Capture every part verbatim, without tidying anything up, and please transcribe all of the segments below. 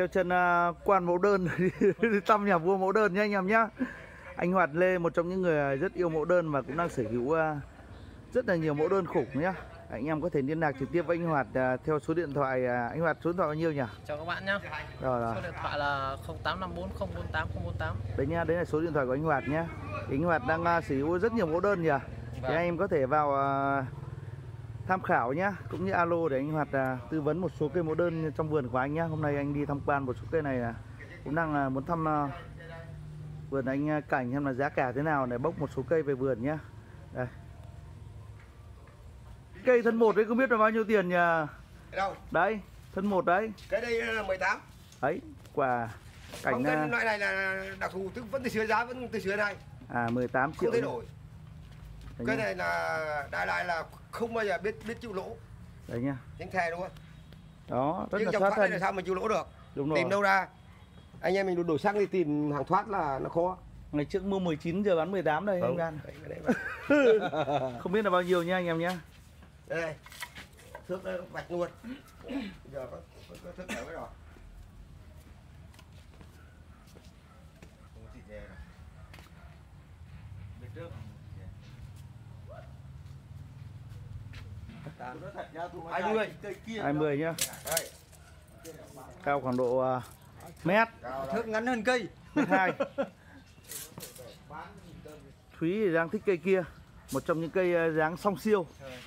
theo chân uh, quan mẫu đơn đi thăm nhà vua mẫu đơn nhá anh em nhá. Anh Hoạt Lê một trong những người rất yêu mẫu đơn và cũng đang sở hữu uh, rất là nhiều mẫu đơn khủng nhá. Anh em có thể liên lạc trực tiếp với anh Hoạt uh, theo số điện thoại. uh, Anh Hoạt số điện thoại bao nhiêu nhỉ? Chào các bạn nhá. Rồi, rồi. Số điện thoại là không tám năm bốn không bốn tám không bốn tám. Đấy nha, đấy là số điện thoại của anh Hoạt nhá. Anh Hoạt đang uh, sở hữu rất nhiều mẫu đơn nhỉ. Vâng. Thì anh em có thể vào uh, tham khảo nhá, cũng như alo để anh Hoạt uh, tư vấn một số cây mẫu đơn trong vườn của anh nhá. Hôm nay anh đi tham quan một số cây này là cũng đang uh, muốn thăm uh, vườn anh uh, Cảnh xem là giá cả thế nào để bốc một số cây về vườn nhá. Đây. Cây thân một đấy không biết là bao nhiêu tiền nhỉ? Đâu? Đấy, thân một đấy. Cái đây là mười tám. Đấy, quả Cảnh. Không, cái loại này là đặc thù, tức vẫn từ xưa, giá vẫn từ xưa này. À mười tám triệu. Không thay đổi. Đấy Cái nhá. này là đại lại là không bao giờ biết biết chịu lỗ. Đấy nhá. Tránh thề đúng không? Đó, rất Nhưng là dòng sát thoát này thân. là sao mà chịu lỗ được? Đúng rồi. Tìm đâu ra? Anh em mình đổi xăng đi tìm hàng thoát là nó khó. Ngày trước mua mười chín giờ bán mười tám đây anh Gan. Không biết là bao nhiêu nha anh em nhé. Đây. Thước nó vạch luôn. Giờ có có, có thước nào cái rồi. Không có thịt dê rồi. Biết trước. hai mươi. hai mươi nhá. Đây. Cao khoảng độ uh, mét. Thước ngắn hơn cây. Mét hai. Thúy thì đang thích cây kia, một trong những cây uh, dáng song siêu.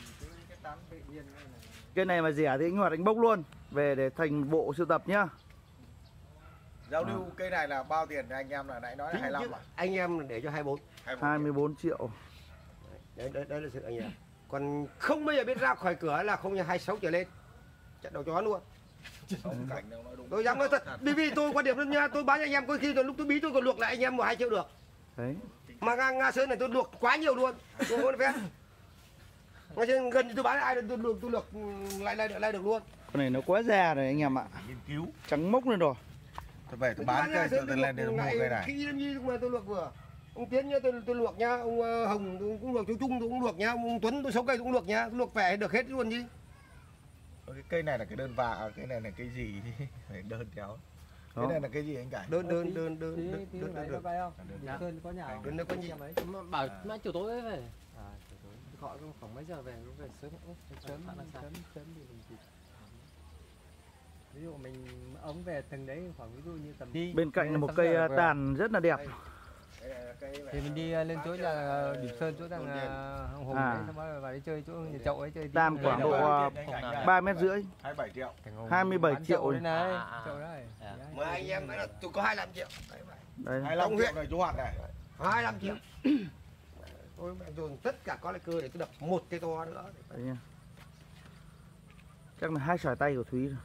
Cây này mà rẻ thì anh Hoạt anh bốc luôn về để thành bộ sưu tập nhá. Giao lưu cây này là bao tiền anh em là nãy nói là hai mươi lăm à? Anh em để cho hai mươi bốn. hai mươi bốn triệu. Đấy, đấy, đấy là sự anh em. Còn không bao giờ biết ra khỏi cửa là không như hai mươi sáu trở lên. Trận đầu chó luôn. Cảnh đâu nói đúng. Tôi dám nói thật, bởi vì tôi quan điểm luôn nha, tôi bán cho anh em có khi lúc tôi bí tôi còn luộc lại anh em một hai triệu được. Đấy. Mà Nga, Nga Sơn này tôi luộc quá nhiều luôn. Tôi muốn phép. Nga Sơn gần tôi bán ai tôi luộc tôi luộc lại lại được lại được luôn. Con này nó quá già rồi anh em ạ. Nghiên cứu. Trắng mốc lên rồi. Tôi về tôi bán cây tôi lên để mua cây này. Khi làm gì mà tôi luộc vừa. Ông Tiến nhá, tôi tôi luộc nhá, ông Hồng tôi cũng luộc, chú Trung tôi cũng luộc nhá, ông Tuấn tôi sáu cây tôi cũng luộc nhá, luộc vẻ được hết luôn chứ. Cái cây này là cái đơn vạ, cái này là cái gì phải đơn kéo. Cái này là cái gì anh Cảnh? Đơn đơn đơn đơn đơn đơn đơn được. Đơn có nhà. Đơn nó có gì? Bảo mai chiều tối về. À chiều tối. Gọi khoảng mấy giờ về, về sớm sớm bạn làm sao? Sớm sớm thì mình chỉ ví dụ mình ống về từng đấy khoảng ví dụ như tầm đi Bên cạnh là một cây uh, tàn rất là đẹp. thì mình đi lên chỗ là Điểm Sơn, chỗ thằng Hồng Hùng À. đấy, xong rồi vào đi chơi chỗ nhà chậu ấy chơi. Tàn khoảng độ uh, ba mét rưỡi. hai mươi bảy triệu. hai mươi bảy triệu. đấy này. À, à, Chậu đấy. Mà anh em nói là tôi có hai mươi lăm triệu. Đấy. hai mươi lăm triệu này chú Hoạt này. hai mươi lăm triệu. Tôi dồn tất cả có lại cơ để tôi đập một cây to nữa. Đấy nha. Chắc là hai sải tay của Thúy rồi.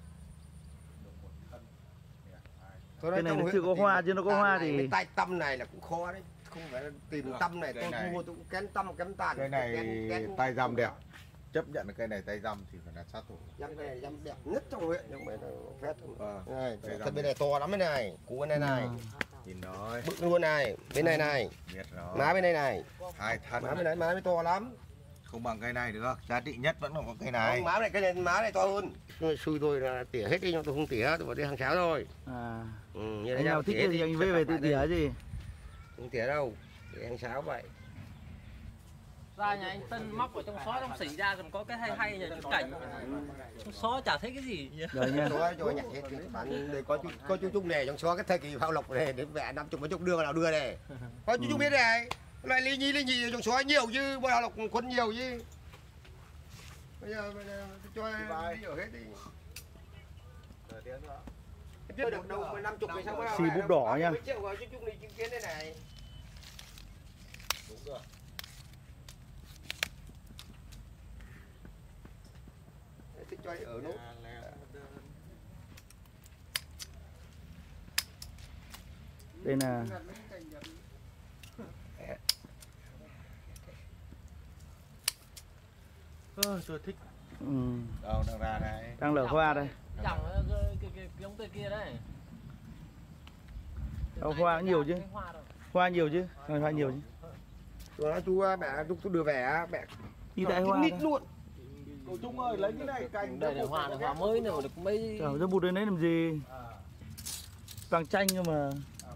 Cái này nó chưa có hoa, chứ nó có hoa thì tay tâm này là cũng khó đấy, không phải là tìm tâm này tôi mua tôi cũng kén tâm kén tàn. Cây này tay răm đẹp. Chấp nhận là cây này tay răm thì phải là sát thủ. Răm này răm đẹp nhất trong huyện, nhưng mà nó phét. Ờ, Này, thật bên này to lắm cái này, cú bên này này. Nhìn nói. Bự luôn này, bên này này. Biết rồi. Má bên này này. Hai thân. Má bên này má bên to lắm. Không bằng cây này được, giá trị nhất vẫn là có cây này. Không, má này cái này má này to hơn. Xui tôi là tỉa hết đi nhưng tôi không tỉa, tôi bỏ đi hàng cháo rồi. à, Ừ, như anh nào thích thì anh về về tự tỉa gì. Không tỉa đâu, để hàng cháo vậy. Ra nhà anh Tân móc ở trong xó trong xỉnh ra còn có cái hay hay nhà chú Cảnh. Trong xó chả thấy cái gì nhỉ. Rồi nha. Tôi cho nhặt hết bạn đây có chú có chú Trung này trong xó cái thời kỳ Hào Lộc này đến vẽ năm chục mấy chục đưa vào nào đưa này. Có chú Trung biết này. Lại ly nhi ly nhì trong xó nhiều chứ, bọn Hào Lộc quân nhiều chứ. Bây giờ bây giờ tôi cho đi ở hết đi. Chưa được đâu mà năm chục mấy sáu Xì búp đỏ nha. Mấy triệu rồi chú Trung này chứng kiến đây này. Đúng rồi. Thích cho ở nốt. Đây là Ơ, tôi thích. ừ, Đâu đang ra đây. đang nở hoa đây. Chẳng cái cái cái giống cây kia đấy. Đâu, hoa nhiều chứ. Hoa nhiều chứ, hoa nhiều chứ. Tôi nói chú bẻ chú, chú đưa vẻ bẻ Đi tại hoa. nít luôn. Cô Trung ơi lấy cái này cành đây là hoa là hoa mới nữa được mấy. Trời, ra bụt đến đấy làm gì? vàng chanh nhưng mà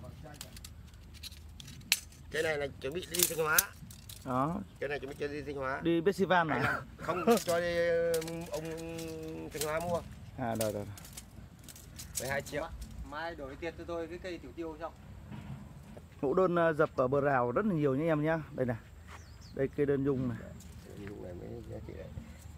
Cái này là chuẩn bị đi Thanh Hóa. đó Cái này chuẩn bị cho đi Thanh Hóa. đi festival Hay à? là không cho đi ông Thanh Hóa mua. À rồi rồi. mười hai triệu. Mai đổi tiền cho tôi cái cây tiểu tiêu xong. Mẫu đơn à, dập ở bờ rào rất là nhiều nha em nhá. Đây này. Đây cây đơn dung này. Dụng này mới giá trị đấy.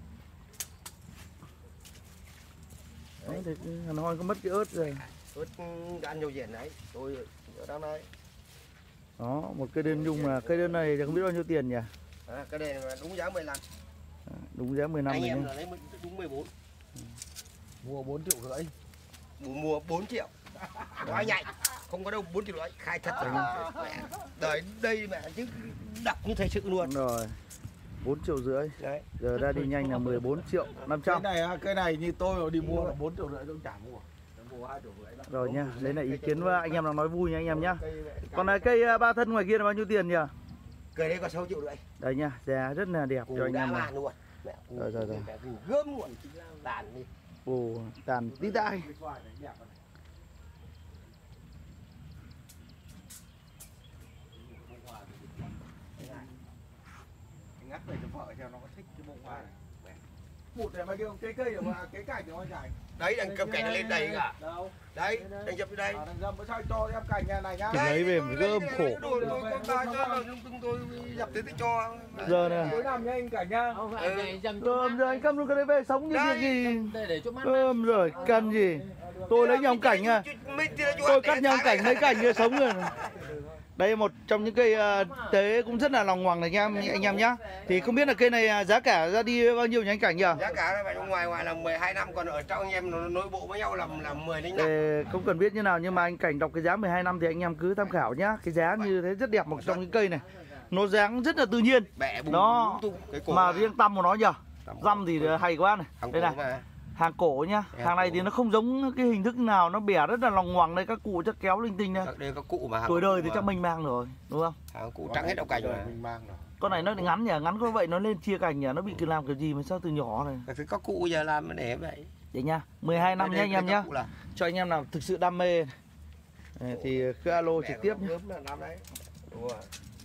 Đấy, thì Hàn Hoi có mất cái ớt rồi. Tôi đã ăn nhiều diện đấy. Tôi ở đằng này. Đó, một cây đơn dung là cây đơn này thì không biết bao nhiêu tiền nhỉ? À, cái này là đúng giá mười lăm. À, đúng giá mười lăm Anh này em nhá. là lấy đúng mười bốn. Mua bốn triệu rưỡi. Mua bốn triệu. Quá nhạy. Không có đâu bốn triệu rưỡi. Khai thật rồi. Mẹ, đời đây mẹ chứ đọc như thời sự luôn. Đúng rồi. bốn triệu rưỡi. Đấy. Giờ ra đi nhanh là mười bốn triệu năm Cái trăm. này á, cái này như tôi đi mua là bốn triệu rưỡi tôi chả mua. Tôi mua hai triệu rưỡi. Rồi nha, đấy là ý kiến và anh em đang nói vui nha anh em nhá. Còn là cây à, ba thân ngoài kia là bao nhiêu tiền nhỉ? Cây đấy có sáu triệu rưỡi. Đây nha, giá rất là đẹp cho anh em này. luôn. Mẹ, củ, Rồi, rồi, rồi. mẹ, củ gớm luôn. Đàn đi. Ồ, tàn tí tai. Ngắt về cho vợ theo nó có thích cái bông hoa này. Một này mấy cái cây cây được mà cái cành nó dài. Đấy, đang cầm cảnh lên đầy cả. Đâu? Đấy, đang dập đây. À, đằng ra mới sao cho em cành nhà này nhá. Thì lấy về một gơm khổ. Tôi có ba cho chúng tôi dập tới tôi cho. Giờ nè. Cuối năm nha anh cả nha. Không phải Ừ. này dầm Rồi giờ anh cầm luôn cái đấy về sống như Đây. việc gì? để để chỗ mát. Ơm rồi, cần gì? Tôi lấy nhầm cảnh à? Tôi cắt nhầm cảnh mấy cảnh kia sống rồi. Đây là một trong những cây uh, tế cũng rất là lòng ngoằng này nha anh em nhá. Thì không biết là cây này uh, giá cả ra đi bao nhiêu nhỉ anh Cảnh nhỉ? Giá cả là vậy, ngoài ngoài là mười hai năm, còn ở trong anh em nó nội bộ với nhau là là mười đến năm. Để không cần biết như nào nhưng mà anh Cảnh đọc cái giá mười hai năm thì anh em cứ tham khảo nhá. Cái giá như thế rất đẹp, một trong những cây này. Nó dáng rất là tự nhiên. Bẻ bùng Đó. tung cái cổ Mà riêng tăm của nó nhỉ? Tăm Răm thì hay quá này. hàng Đây cổ này. mà. Hàng cổ nhá. Hàng Hàng này cổ. thì nó không giống cái hình thức nào, nó bẻ rất là lòng ngoằng đây, các cụ chắc kéo linh tinh đây. Đây có cụ mà. hàng Tuổi cổ đời thì mà. chắc mình mang rồi, đúng không? Hàng cụ trắng hết đầu cành rồi. Mình mang rồi. Con này nó ngắn nhỉ, ngắn có vậy nó lên chia cành nhỉ, nó bị cứ làm kiểu gì mà sao từ nhỏ này. Thì có cụ giờ làm để vậy. Vậy nha, mười hai năm Đây, nhá anh đây em có nhá. cụ là- Cho anh em nào thực sự đam mê này, thì cứ alo trực tiếp nhé. Gớm là làm đấy. Đúng rồi.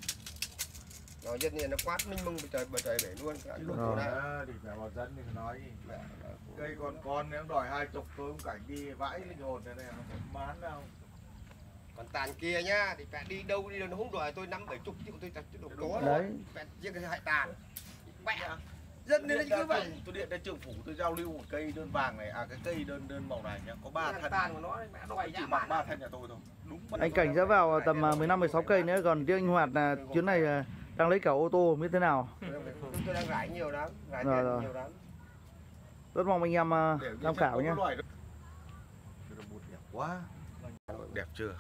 Rồi dân này nó quát minh mông bề trời bề trời bể luôn. Cái lục Rồi. của nó. À, thì phải vào dân thì nói gì. Cây con con nếu đòi hai chục tôi cũng cảnh đi vãi linh hồn này này nó không bán đâu. Còn tàn kia nhá, thì phải đi đâu đi đâu nó không đòi tôi năm bảy chục triệu tôi chặt được có Đấy. phải riêng cái hại tàn. Mẹ. Dân nên nó cứ vậy. Tôi điện đến trường phủ tôi giao lưu một cây đơn vàng này, à cái cây đơn đơn màu này nhá, có ba Cái thân. tàn của nó đấy, mẹ nó Nó phải chỉ giá mặc bán. ba thân nhà tôi thôi. Đúng. Anh Cảnh sẽ vào tầm à, mười lăm mười sáu cây nữa, còn riêng anh Hoạt là chuyến này à, đang lấy cả ô tô biết thế nào. Tôi đang rải nhiều lắm, rải Rồi, tiền rồi. nhiều lắm. Rất mong anh em à, Để đi tham xem khảo có nhé. loại đó. Cái đồng bột đẹp quá. Đẹp chưa?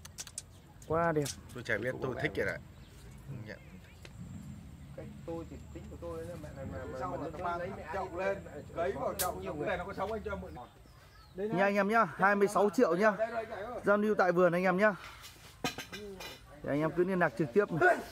Quá đẹp. Tôi chả biết tôi thích cái này. Nhận. Cái tôi thì tính của tôi đó mẹ là mà Sau mà là nó nó mang lấy mẹ trọng lên, cấy vào trọng, trọng cái này nó có sống anh cho mượn. Nha anh em nhá, hai mươi sáu triệu nhá. Đây đây chạy ơi. Giao lưu tại vườn anh em nhá. Thì anh em cứ liên lạc trực tiếp này.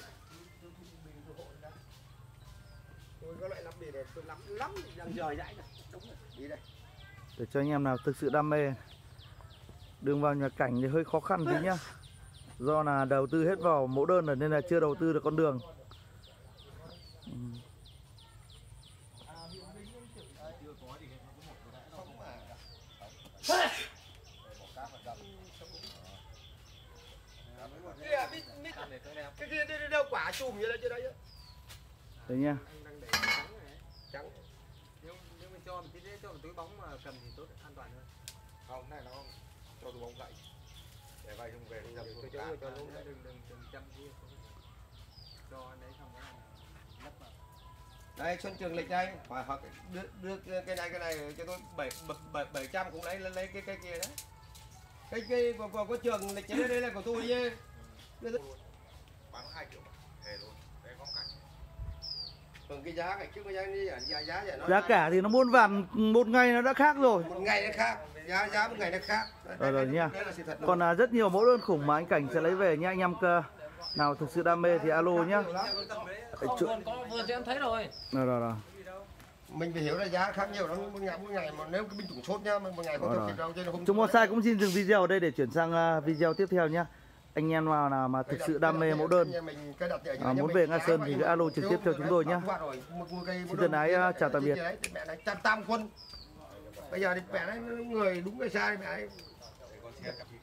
tôi có loại lắm bì này, tôi lắm lắm đang rời dãi rồi. Đúng rồi. Đi đây. Để cho anh em nào thực sự đam mê. Đường vào nhà Cảnh thì hơi khó khăn tí nhá. Do là đầu tư hết vào mẫu đơn rồi nên là chưa đầu tư được con đường. Ừ. Kìa, biết biết cái kia đây đâu quả chùm như đây chứ đấy. Đấy nha. Đang để trắng này. Trắng. Nếu nếu mình cho mình tí cho một túi bóng mà cầm thì tốt, an toàn hơn. Không, cái này nó cho tôi bóng gậy. Để vay không về Dập tôi cái dập chỗ tôi cho nó Đừng đừng đừng đừng chăm kia. Cho anh đấy xong cái này lấp vào. đây Xuân Trường lịch đây, hoặc hoặc đưa, đưa cái này cái này cho tôi bảy bảy bảy trăm cũng lấy lấy cái cái kia đấy. Cái kia của, của, của Trường lịch đây, đây là của tôi nhé. bán hai triệu mà. Thề luôn. Đây có cảnh. Còn cái giá ngày trước cái giá như giá giá vậy nó Giá cả thì nó muôn vàn một ngày nó đã khác rồi. một ngày nó khác, giá giá một ngày nó khác. Rồi, rồi nha. Đây là sự thật. Còn là rất nhiều mẫu đơn khủng mà anh Cảnh sẽ lấy về nha anh em cơ. Nào thực sự đam mê thì alo nhá. Nhiều lắm. Không, vườn có vườn thì em thấy rồi. Rồi rồi rồi. mình phải hiểu là giá khác nhiều lắm mỗi ngày mỗi ngày mà nếu cái binh chủng sốt nhá, một ngày không Đó thực rồi. hiện đâu cho nên không. Chúng bonsai cũng xin dừng video ở đây để chuyển sang à, video tiếp theo nhé. Anh em nào nào mà thực sự đam mê mẫu đơn, à, muốn về Nga Sơn thì cứ alo trực tiếp cho chúng tôi nhé. Xin thân ái à, chào tạm biệt. Mẹ này tam quân. Bây giờ thì mẹ đấy người đúng người sai mẹ ấy.